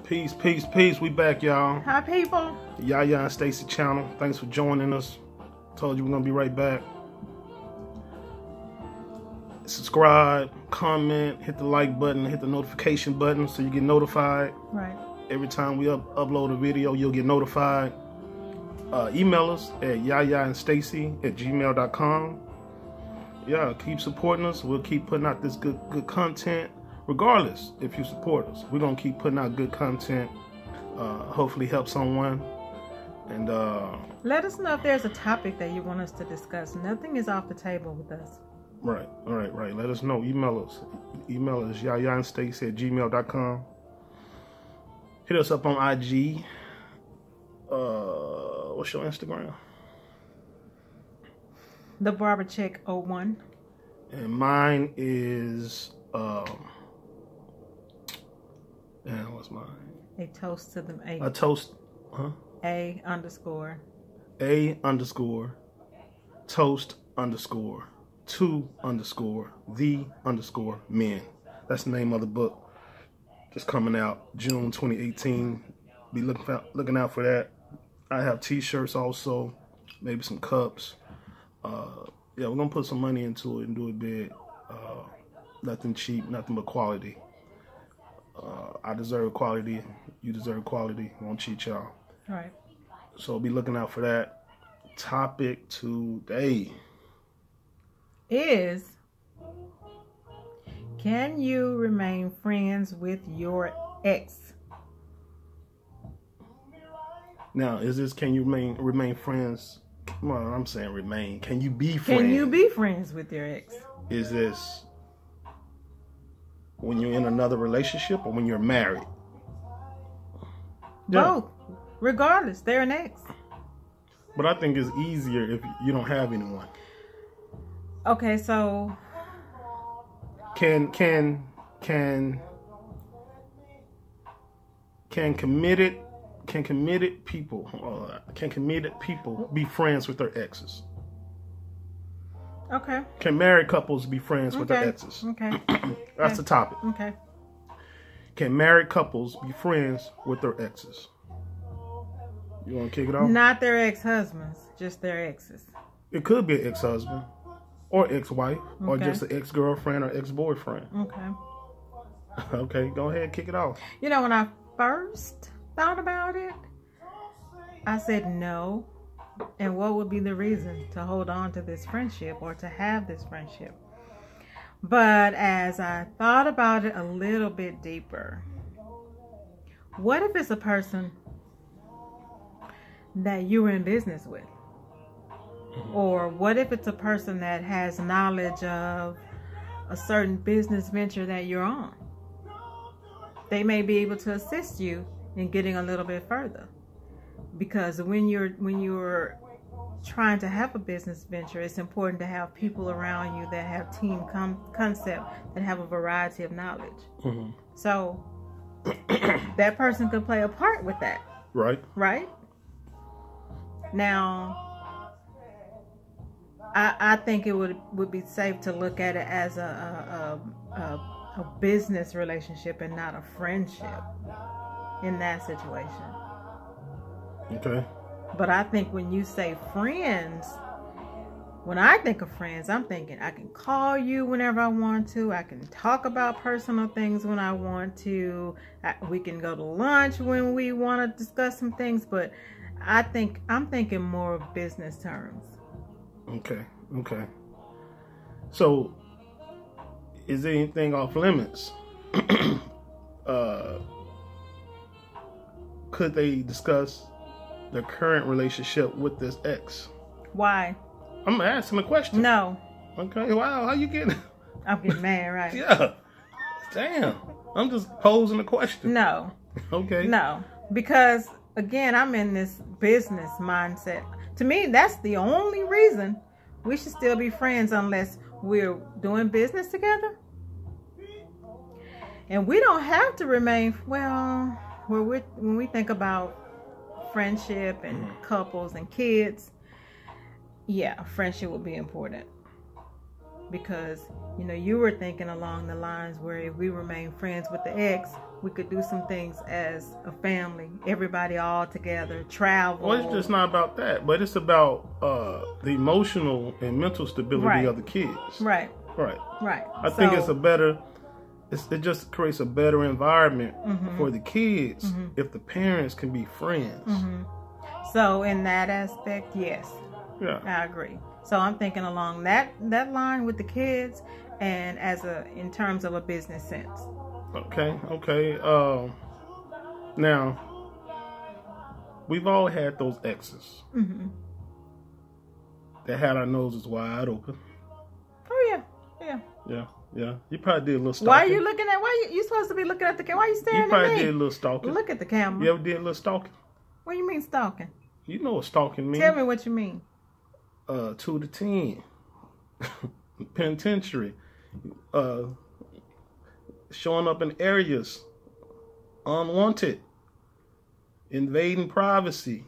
Peace, peace, peace. We back, y'all. Hi, people. Yaya and Stacy channel. Thanks for joining us. Told you we're gonna be right back. Subscribe, comment, hit the like button, hit the notification button so you get notified. Right. Every time we upload a video, you'll get notified. Email us at yayaandstacy@gmail.com. Yeah, keep supporting us. We'll keep putting out this good content. Regardless, if you support us, we're gonna keep putting out good content. Hopefully help someone. And let us know if there's a topic that you want us to discuss. Nothing is off the table with us. Right. Let us know. Email us. Email us yayaandstacy@gmail.com. Hit us up on IG. What's your Instagram? The Barber Chick 01. And mine is what's mine? A toast to them. A toast, huh? A underscore toast underscore 2_the_ men. That's the name of the book. Just coming out June 2018. Be looking out for that. I have t-shirts also, maybe some cups. Yeah, we're gonna put some money into it and do it big. Nothing cheap, nothing but quality. I deserve quality. You deserve quality. Won't cheat y'all. All right. So be looking out for that. Topic today is: can you remain friends with your ex? Now, is this can you remain friends? Well, I'm saying remain. Can you be friends? Can you be friends with your ex? Is this when you're in another relationship or when you're married? Both. Regardless, they're an ex. But I think it's easier if you don't have anyone. Okay, so can committed people be friends with their exes? Okay. Can married couples be friends with their exes? Okay. That's the topic. Okay. Can married couples be friends with their exes? You want to kick it off? Not their ex-husbands, just their exes. It could be an ex-husband or ex-wife or Okay. just an ex-girlfriend or ex-boyfriend. Okay. Okay, go ahead, kick it off. You know, when I first thought about it, I said no. And what would be the reason to hold on to this friendship or to have this friendship? But as I thought about it a little bit deeper, what if it's a person that you're in business with? Or what if it's a person that has knowledge of a certain business venture that you're on? They may be able to assist you in getting a little bit further. Because when you're trying to have a business venture, it's important to have people around you that have team concept, that have a variety of knowledge. Mm-hmm. So that person could play a part with that. Right. Right? Now, I think it would be safe to look at it as a business relationship and not a friendship in that situation. Okay. But I think when you say friends, when I think of friends, I'm thinking I can call you whenever I want to. I can talk about personal things when I want to. We can go to lunch when we want to discuss some things. But I'm thinking more of business terms. Okay. So, is there anything off limits? Could they discuss the current relationship with this ex? Why? I'm asking a question. No. Okay. Wow. How you getting? I'm getting mad, right? Yeah. Damn. I'm just posing a question. No. Okay. No. Because, again, I'm in this business mindset. To me, that's the only reason we should still be friends unless we're doing business together. And we don't have to remain, when we think about friendship and couples and kids, yeah, friendship will be important. Because, you were thinking along the lines where if we remain friends with the ex, we could do some things as a family, everybody all together, travel. Well, it's just not about that, but it's about the emotional and mental stability of the kids. Right. Right. Right. I think it's a better. It just creates a better environment for the kids if the parents can be friends. So in that aspect, yes. Yeah. I agree. So I'm thinking along that line with the kids, and in terms of a business sense. Okay. Now, we've all had those exes that had our noses wide open. Oh yeah. Yeah. You probably did a little stalking. Why are you looking at? You supposed to be looking at the camera? Why are you staring at me? You probably did a little stalking. Look at the camera. You ever did a little stalking? What do you mean stalking? You know what stalking means. Tell me what you mean. 2 to 10. Penitentiary. Showing up in areas unwanted. Invading privacy.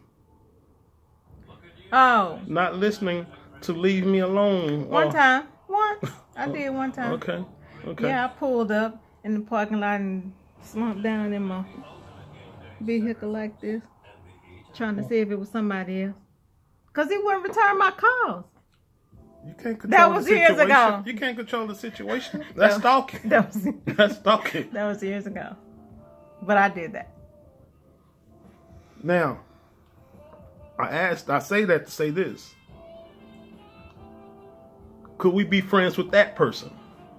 Oh. Not listening to leave me alone. One time. I did one time. Okay. Yeah, I pulled up in the parking lot and slumped down in my vehicle like this, trying to see if it was somebody else. Because he wouldn't return my calls. You can't control that was the situation. Years ago. You can't control the situation. That's stalking. That's stalking. That was years ago. But I did that. Now, I say that to say this. Could we be friends with that person?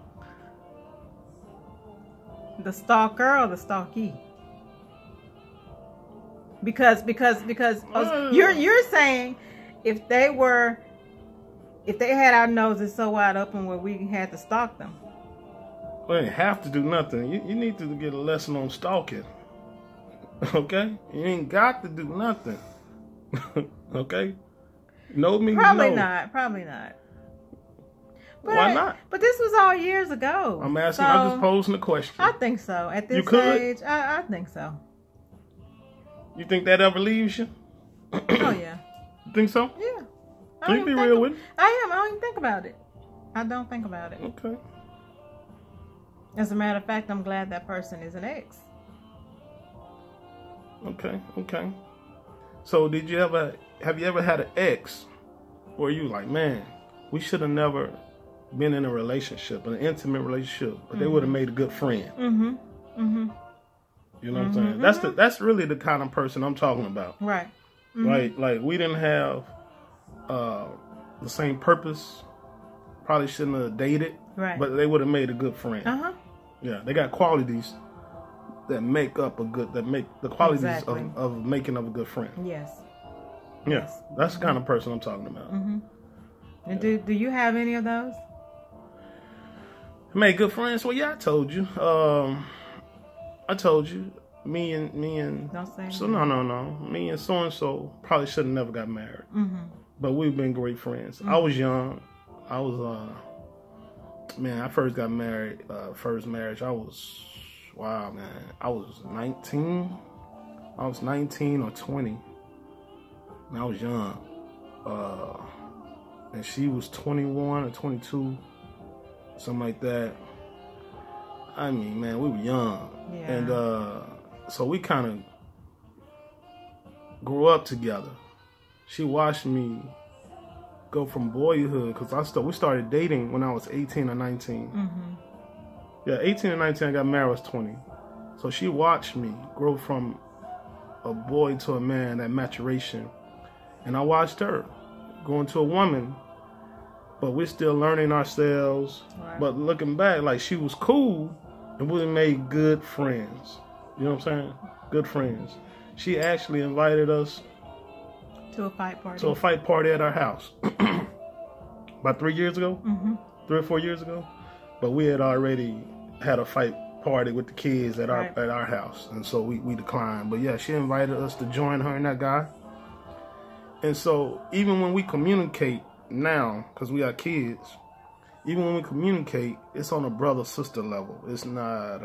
The stalker or the stalkee? Because you're saying if they had our noses so wide open where we had to stalk them. We didn't have to do nothing. You need to get a lesson on stalking. Okay? You ain't got to do nothing. Okay? Know me? Probably not. But, why not? But this was all years ago. I'm asking. I'm just posing a question. I think so. At this age, I think so. You think that ever leaves you? Oh yeah. You think so? Yeah. Can you be real with me? I am. I don't even think about it. I don't think about it. Okay. As a matter of fact, I'm glad that person is an ex. Okay. So have you ever had an ex where you like, man, we should have never been in a relationship, an intimate relationship, but they would have made a good friend. You know what I'm saying? That's really the kind of person I'm talking about. Right. Like we didn't have the same purpose. Probably shouldn't have dated. Right. But they would have made a good friend. Yeah, they got qualities that make the qualities of making of a good friend. Yes. Yeah, that's the kind of person I'm talking about. And do you have any of those? Made good friends? Well, yeah, I told you. Me and Don't say so no. Me and so and so probably should have never got married. But we've been great friends. I was young. I was I first got married. First marriage. I was 19. I was 19 or 20. And I was young. And she was 21 or 22, something like that. I mean, man, we were young. Yeah. And so we kind of grew up together. She watched me go from boyhood, because we started dating when I was 18 or 19. Yeah, 18 or 19, I got married, I was 20. So she watched me grow from a boy to a man, that maturation. And I watched her go into a woman, but we're still learning ourselves. Right. But looking back, like, she was cool, and we made good friends. You know what I'm saying? Good friends. She actually invited us to a fight party. To a fight party at our house. About 3 years ago? 3 or 4 years ago? But we had already had a fight party with the kids at our house. And so we declined. But yeah, she invited us to join her and that guy. And so even when we communicate now, because we got kids, even when we communicate, it's on a brother-sister level. It's not...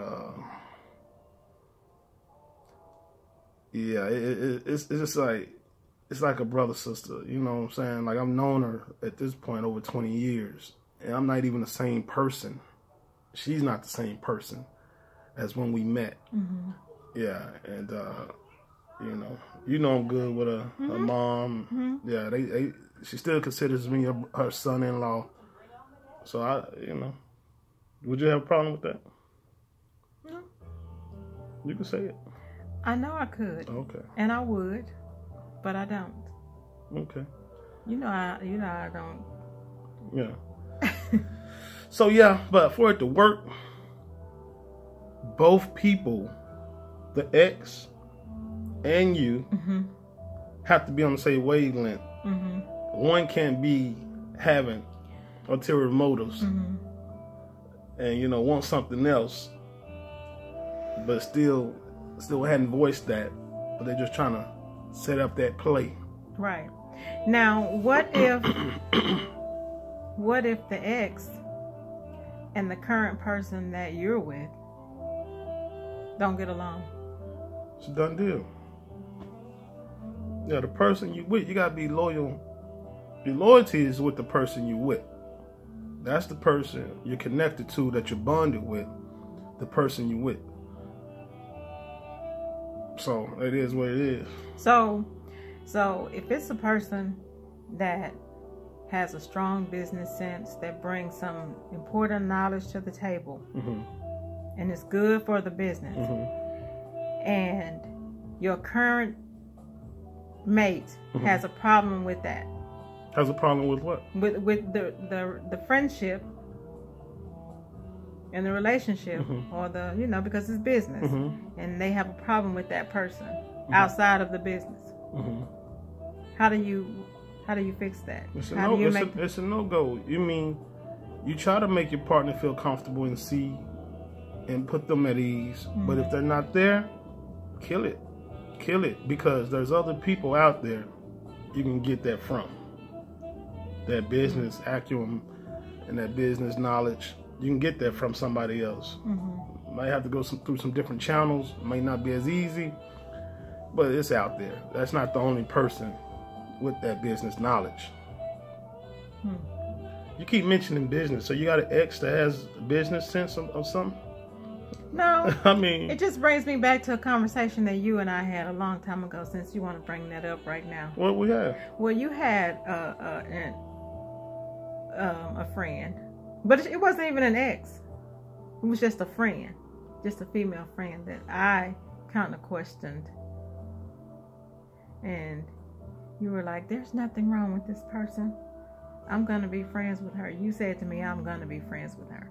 it's just like... It's like a brother-sister, you know what I'm saying? Like, I've known her at this point over 20 years. And I'm not even the same person. She's not the same person. as when we met. Mm-hmm. Yeah, and you know I'm good with her mom. Mm-hmm. Yeah, she still considers me her son-in-law. So would you have a problem with that? No. You can say it. I know I could. Okay. And I would, but I don't. Okay. You know I don't. Yeah. So yeah, but for it to work, both people, the ex and you, have to be on the same wavelength. Mm-hmm. One can't be having ulterior motives and want something else, but still hadn't voiced that, but they're just trying to set up that play. Right. Now, what if the ex and the current person that you're with don't get along? It's a done deal. Yeah, the person you with, you gotta be loyal. Your loyalty is with the person you with. That's the person you're connected to, that you're bonded with, the person you with. So it is what it is. So if it's a person that has a strong business sense, that brings some important knowledge to the table, and it's good for the business, and your current mate has a problem with that. Has a problem with what? With the friendship and the relationship, or because it's business, and they have a problem with that person outside of the business. How do you fix that? It's a no-go. You mean you try to make your partner feel comfortable and see and put them at ease, but if they're not there, kill it, because there's other people out there you can get that from. That business acumen and that business knowledge, you can get that from somebody else. Might have to go through some different channels. Might not be as easy, but it's out there. That's not the only person with that business knowledge. You keep mentioning business, so you got an ex that has business sense of something? No. I mean, it just brings me back to a conversation that you and I had a long time ago, since you want to bring that up right now. What we have? Well, you had a friend, but it wasn't even an ex. It was just a friend, just a female friend that I kind of questioned. And you were like, there's nothing wrong with this person. I'm going to be friends with her. You said to me, I'm going to be friends with her.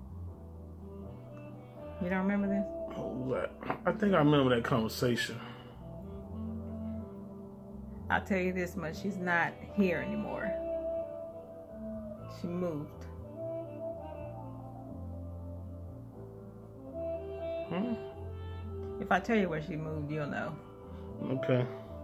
You don't remember this? Oh, I think I remember that conversation. I'll tell you this much. She's not here anymore. She moved. If I tell you where she moved, you'll know. Okay.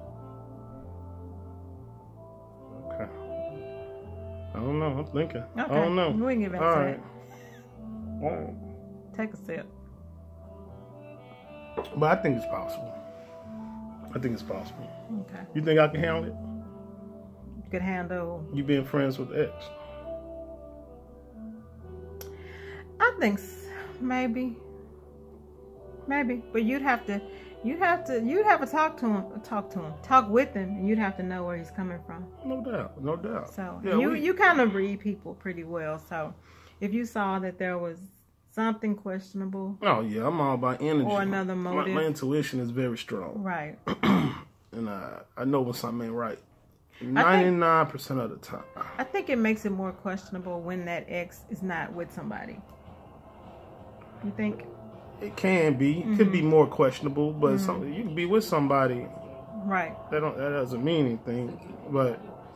I don't know. I'm thinking. Okay. I don't know. We can get back All to right. that. All right. Take a sip. But I think it's possible. Okay. You think I can handle it? You could handle. You being friends with ex? I think maybe, but you'd have to talk with him, and you'd have to know where he's coming from. No doubt. So yeah, you kind of read people pretty well. So if you saw that there was something questionable, oh yeah, I'm all about energy or another motive. My intuition is very strong, right? And I know when something ain't right 99% of the time. I think it makes it more questionable when that ex is not with somebody. You think? It can be. It could be more questionable, but you can be with somebody. Right. That doesn't mean anything. But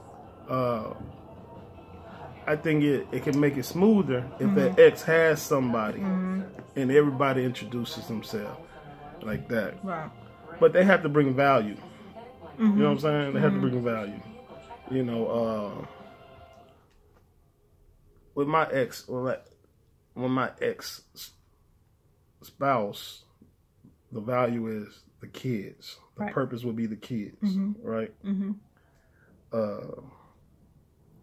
I think it can make it smoother if that ex has somebody and everybody introduces themselves like that. Right. But they have to bring value. You know what I'm saying? They have to bring value. You know, with my ex, when my ex spouse, the value is the kids. The purpose would be the kids, right? You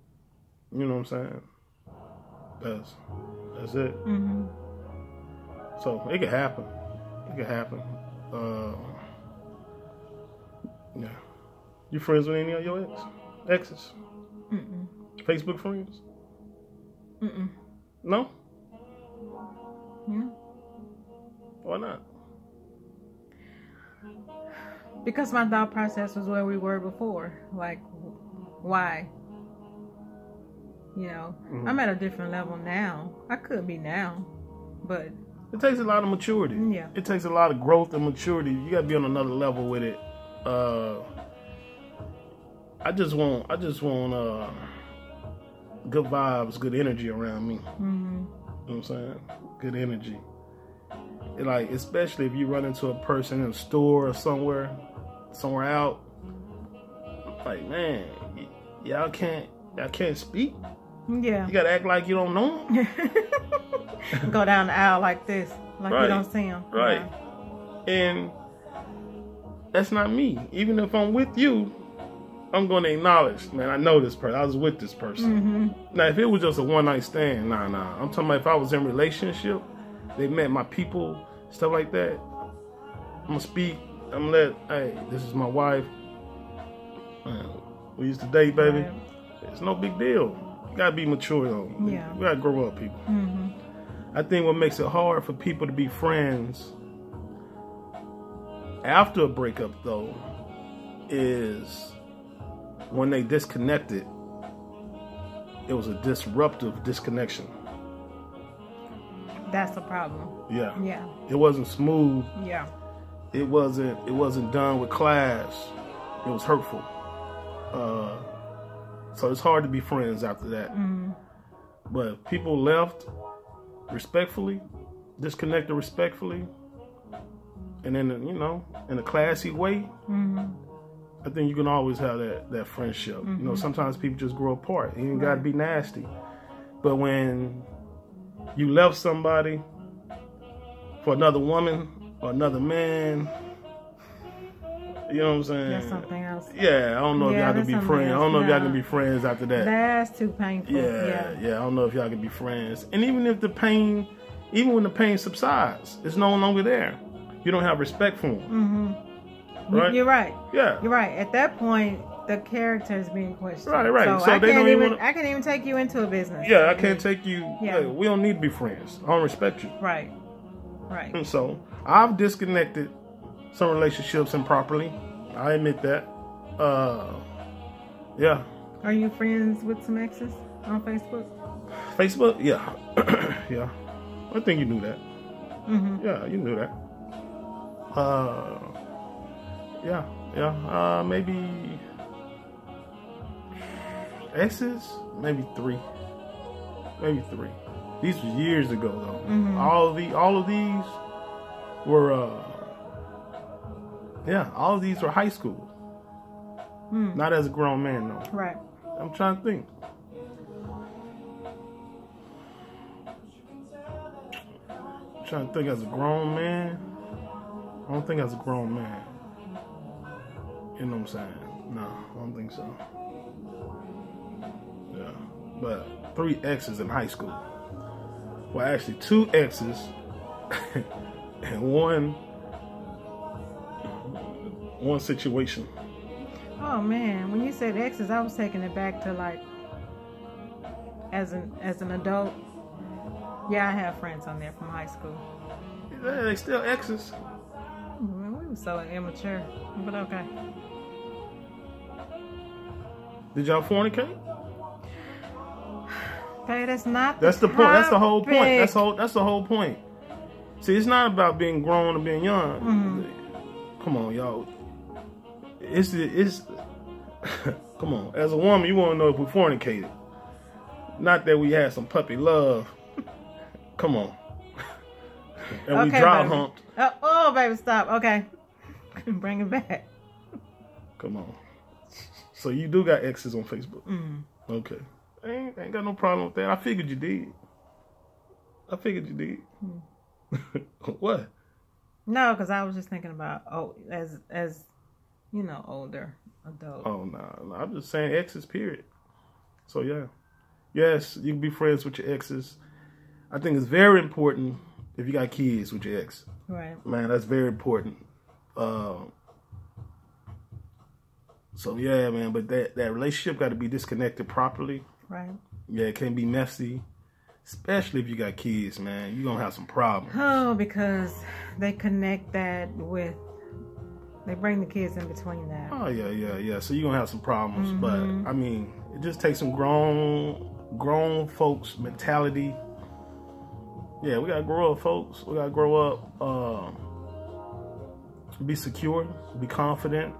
know what I'm saying? That's it. So it could happen. It could happen. Yeah. You friends with any of your exes? Mm-mm. Facebook friends? Mm-mm. No? Yeah. Why not? Because my thought process was where we were before. Like, why? You know, I'm at a different level now. I could be now, but it takes a lot of maturity. Yeah. It takes a lot of growth and maturity. You gotta be on another level with it. I just want good vibes, good energy around me. Mm-hmm. You know what I'm saying? Good energy. Like, especially if you run into a person in a store or somewhere out. Like, man, y'all can't speak. Yeah. You gotta act like you don't know them. Go down the aisle like this, like Right. you don't see them. Right. Yeah. And that's not me. Even if I'm with you, I'm going to acknowledge, man, I know this person. I was with this person. Mm-hmm. Now, if it was just a one-night stand, nah. I'm talking about if I was in a relationship, they met my people, stuff like that. I'm going to speak. I'm going to let, hey, this is my wife. We used to date, baby. Right. It's no big deal. You got to be mature, though. Yeah. You got to grow up, people. Mm-hmm. I think what makes it hard for people to be friends after a breakup, though, is when they disconnected, it was a disruptive disconnection. That's the problem. Yeah. Yeah. It wasn't smooth. Yeah. It wasn't done with class. It was hurtful. So it's hard to be friends after that. Mm-hmm. But people left respectfully, disconnected respectfully, and then, you know, in a classy way. Mm-hmm. I think you can always have that friendship. Mm-hmm. You know, sometimes people just grow apart. You ain't got to be nasty. But when you left somebody for another woman or another man, you know what I'm saying? That's something else. Yeah, I don't know if y'all can be friends. I don't know if y'all can be friends after that. That's too painful. Yeah, I don't know if y'all can be friends. And even if even when the pain subsides, it's no longer there. You don't have respect for them. Mm-hmm. Right? You're right. Yeah. You're right. At that point, the character is being questioned. Right. So So I they can't don't even. I can't even take you into a business. Yeah, I can't take you. Yeah. Hey, we don't need to be friends. I don't respect you. Right. And so I've disconnected some relationships improperly. I admit that. Yeah. Are you friends with some exes on Facebook? Facebook? Yeah. Yeah. I think you knew that. Mm-hmm. Yeah, you knew that. Yeah. Maybe exes? Maybe three. These were years ago, though. Mm-hmm. All of these were, all of these were high school. Not as a grown man, though. Right. I'm trying to think. As a grown man. I don't think as a grown man. You know what I'm saying? No, I don't think so. Yeah. But 3 exes in high school. Well, actually 2 exes and one situation. Oh man, when you said exes, I was taking it back to like as an adult. Yeah, I have friends on there from high school. Yeah, they still exes. Man, we were so immature, but okay. Did y'all fornicate? Okay, that's not. That's the point. That's the whole topic. point. That's the whole point. See, it's not about being grown or being young. Mm-hmm. Come on, y'all. It's come on. As a woman, you want to know if we fornicated. Not that we had some puppy love. Come on. And okay, we dry baby. humped. Oh, baby, stop. Okay. Bring it back. Come on. So you do got exes on Facebook. Mm. Okay. Ain't got no problem with that. I figured you did. What? No, because I was just thinking about as you know, older adult. Oh no. I'm just saying exes, period. So yeah. Yes, you can be friends with your exes. I think it's very important if you got kids with your ex. Right. Man, that's very important. So yeah, man, but that relationship got to be disconnected properly. Right. Yeah, it can't be messy, especially if you got kids, man. You're gonna have some problems. Oh, because they connect that with, they bring the kids in between that. Oh yeah. So you're gonna have some problems, but I mean, it just takes some grown folks mentality. Yeah, we gotta grow up, folks. We gotta grow up. Be secure, be confident.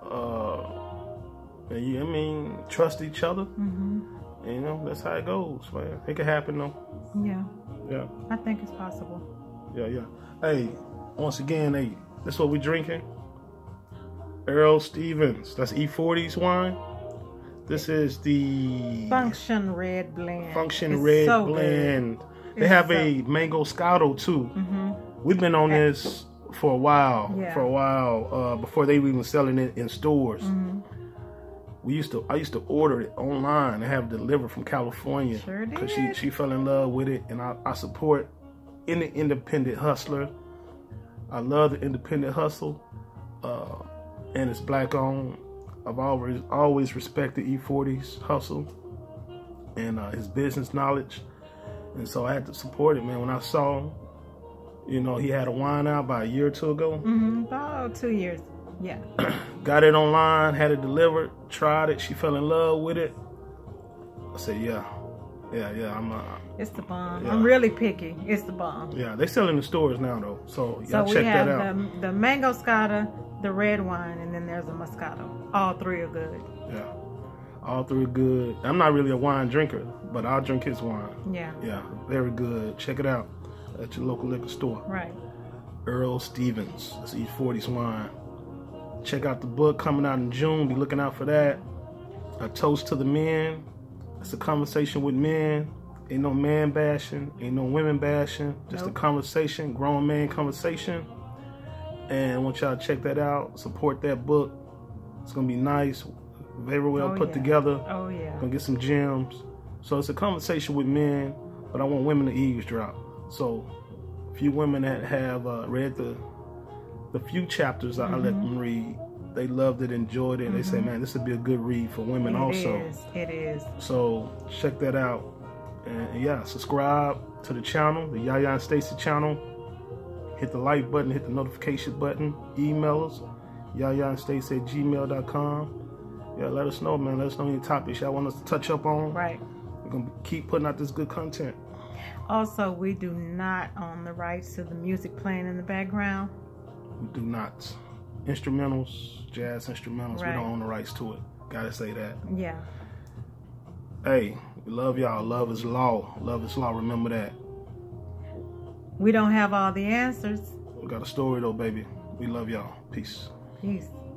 I mean, trust each other. You know, that's how it goes, man. It can happen, though. Yeah. Yeah. I think it's possible. Yeah. Hey, once again, hey, that's what we're drinking. Earl Stevens. That's E40's wine. This is the Function Red Blend. Function It's Red so Blend. good. They have a Mango Scotto too. We've been on this for a while. Yeah. Before they were even selling it in stores. I used to order it online and have it delivered from California. Sure did. Because she fell in love with it, and I support any independent hustler. I love the independent hustle, and it's black owned. I've always respected E40's hustle and his business knowledge, and so I had to support it, man. When I saw him, you know, he had a wine out about a year or two ago. About 2 years. Yeah. Got it online, had it delivered, tried it. She fell in love with it. I said, yeah. It's the bomb. Yeah. I'm really picky. It's the bomb. Yeah, they sell in the stores now though, so y'all check that out. So we have the Mango Scotto, the red wine, and then there's a Moscato. All three are good. Yeah, all three are good. I'm not really a wine drinker, but I'll drink his wine. Yeah. Yeah, very good. Check it out at your local liquor store. Right. Earl Stevens. That's E40's wine. Check out the book coming out in June. Be looking out for that. A Toast to the Men. It's a conversation with men. Ain't no man bashing. Ain't no women bashing. Just a conversation. Grown man conversation. And I want y'all to check that out. Support that book. It's going to be nice. Very well put together. Oh, yeah. Gonna get some gems. So it's a conversation with men, but I want women to eavesdrop. So a few women that have read the few chapters I let them read, they loved it, enjoyed it, and they say, man, this would be a good read for women also. It is. So check that out. And yeah, subscribe to the channel, the Yaya and Stacy channel. Hit the like button, hit the notification button, email us, yayaandstacy@gmail.com. Yeah, let us know, man. Let us know any topics y'all want us to touch up on. Right. We're going to keep putting out this good content. Also, we do not own the rights to the music playing in the background. We do not. Instrumentals, jazz instrumentals, Right. we don't own the rights to it. Gotta say that. Yeah. Hey, we love y'all. Love is law. Love is law. Remember that. We don't have all the answers. We got a story though, baby. We love y'all. Peace. Peace.